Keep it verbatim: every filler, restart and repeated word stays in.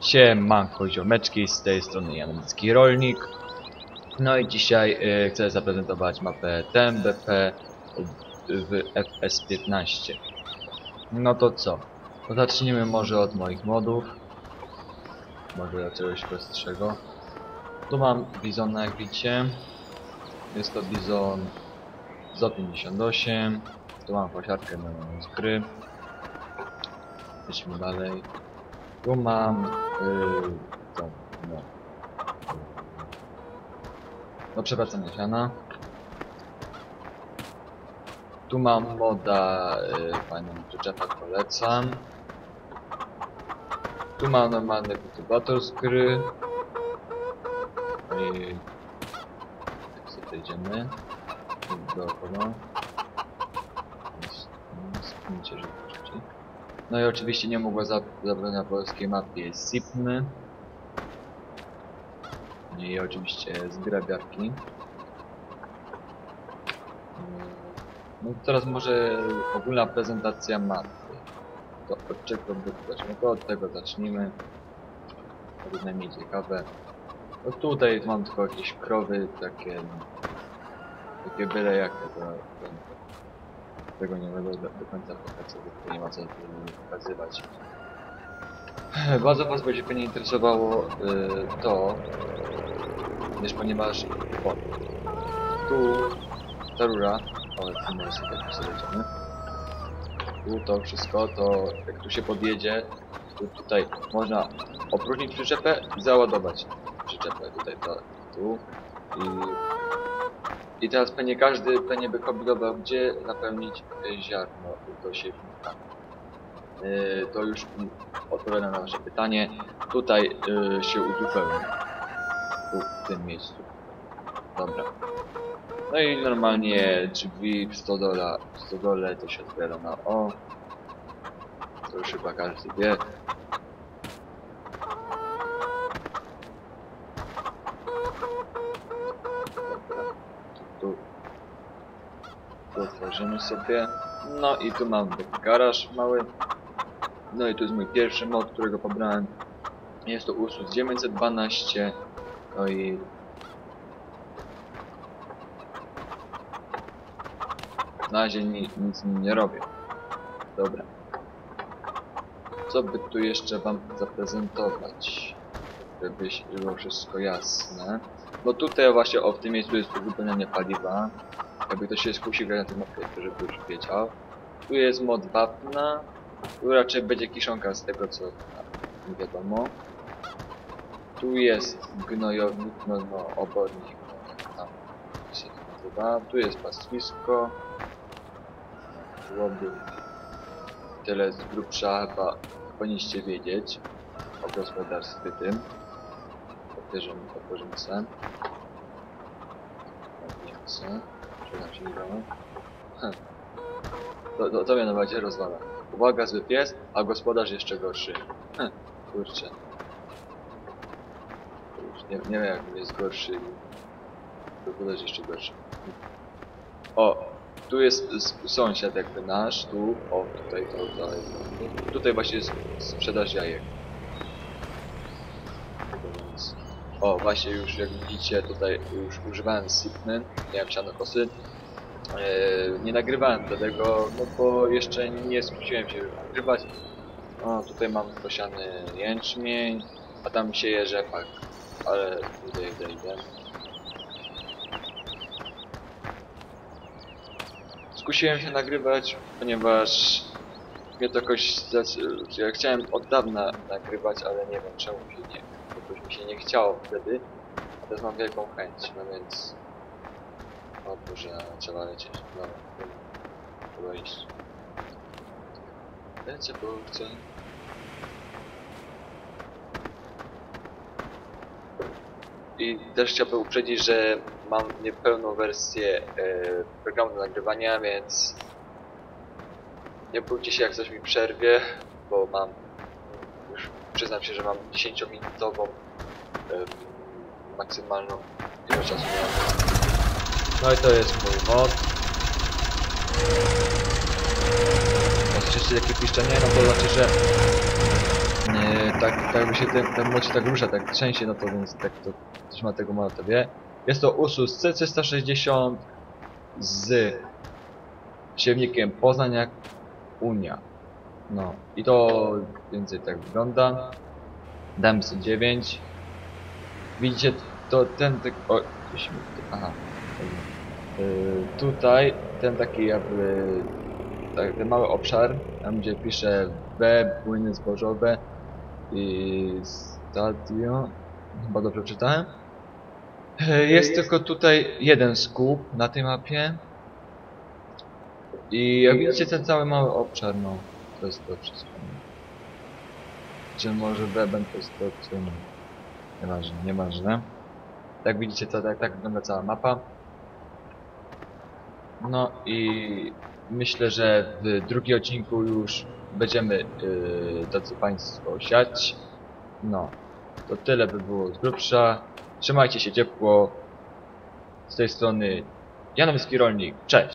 Siemanko ziomeczki, z tej strony Janicki Rolnik. No i dzisiaj y, chcę zaprezentować mapę T M B P w F S piętnaście. No to co? To zacznijmy może od moich modów. Może od czegoś prostszego. Tu mam Bizona, jak widzicie. Jest to Bizon Z pięćdziesiąt osiem. Tu mam posiadkę z gry. Idźmy dalej. Tu mam yy, to, no, do przewracania siana. Tu mam moda yy, fajną przyczepę, polecam. Tu mam normalny kultywator z gry. I tak sobie przejdziemy dookoła. Spójrzcie, że szybciej. No i oczywiście nie mogła zabrać na polskiej mapie Sipny. I oczywiście zgrabiarki. No teraz może ogólna prezentacja mapy. To od czego by zacząć? No to od tego zacznijmy. To jest najmniej ciekawe. No tutaj mam tylko jakieś krowy, takie takie byle jakie, to, to, tego nie będę do, do końca pokazywać, bo nie ma co pokazywać. Bardzo was będzie pewnie interesowało yy, to, gdyż ponieważ o, tu ta rura, ale tu my sobie tak przejdziemy. Tu to wszystko, to jak tu się podjedzie, to tutaj można opróżnić przyczepę i załadować przyczepę. Tutaj to, tu i, i teraz pewnie każdy pewnie by kombinował, gdzie napełnić ziarno do siewnika. Yy, to już odpowiadam na wasze pytanie. Tutaj yy, się uzupełni. Tu, w tym miejscu. Dobra. No i normalnie drzwi w stodole, w stodole to się otwiera na O. To już chyba każdy wie. Dobra. Tu, tu otworzymy sobie. No i tu mam taki garaż mały. No i tu jest mój pierwszy mod, którego pobrałem. Jest to Ursus dziewięćset dwanaście. No i na razie ni nic nie robię. Dobra. Co by tu jeszcze wam zaprezentować? Żeby było wszystko jasne. No tutaj właśnie o w tym miejscu jest uzupełnianie paliwa. Jakby ktoś się skusił na tym mapie, żeby już wiedział. Tu jest mod wapna. Tu raczej będzie kiszonka z tego co nie wiadomo. Tu jest gnojownik, no, no obornik, tam się nazywa. Tu jest pastwisko. Byłoby tyle z grubsza, chyba powinniście wiedzieć o gospodarstwie tym. Otworzymy, otworzymy sen. Mięso. Czy nam się nie dało? To, to, to mianowicie rozwala. Uwaga, zły pies, a gospodarz jeszcze gorszy. Hm, kurczę. Nie, nie wiem jak jest gorszy. Gospodarz jeszcze gorszy. O, tu jest sąsiad jakby nasz, tu, o tutaj, to, tutaj. Tutaj właśnie jest sprzedaż jajek. O, właśnie już jak widzicie tutaj już używałem Sipny, miałem sianokosy. Eee, nie nagrywałem do tego, no bo jeszcze nie skusiłem się nagrywać. O, tutaj mam posiany jęczmień, a tam sieje rzepak, ale tutaj zejdę. Skusiłem się nagrywać, ponieważ mnie to jakoś, ja chciałem od dawna nagrywać, ale nie wiem czemu się nie, jakoś mi się nie chciało wtedy, a teraz mam wielką chęć, no więc o Boże, trzeba lecieć. Dobra, trzeba iść. Lecę, bo chcę. I też chciałbym uprzedzić, że mam niepełną wersję e, programu do nagrywania, więc nie bójcie się jak coś mi przerwie, bo mam, już przyznam się, że mam dziesięciominutową e, maksymalną ilość czasu. No i to jest mój mod. Jak słyszycie takie piszczenie, no to znaczy, że yy, tak, tak jakby się ten, ten moc tak rusza, tak trzęsie, no to więc tak to ktoś ma tego mała to wie. Jest to Ursus C trzysta sześćdziesiąt z siewnikiem Poznań jak Unia. No i to więcej tak wygląda. Dam sobie dziewięć. Widzicie, to ten tak. O, gdzieś mi. Aha. Yy, tutaj ten taki jakby. Tak, ten mały obszar, tam gdzie pisze B, płyny zbożowe i stadio. Chyba dobrze czytałem. Yy, jest tylko tutaj jeden skup na tej mapie. I jak widzicie ten cały mały obszar, no to jest to wszystko. Czy może webem to jest to, czy nie. Nieważne, nieważne. Tak widzicie, to tak, tak wygląda cała mapa. No i myślę, że w drugim odcinku już będziemy, yy, drodzy Państwo, siać. No, to tyle by było z grubsza. Trzymajcie się ciepło. Z tej strony Janowski Rolnik. Cześć!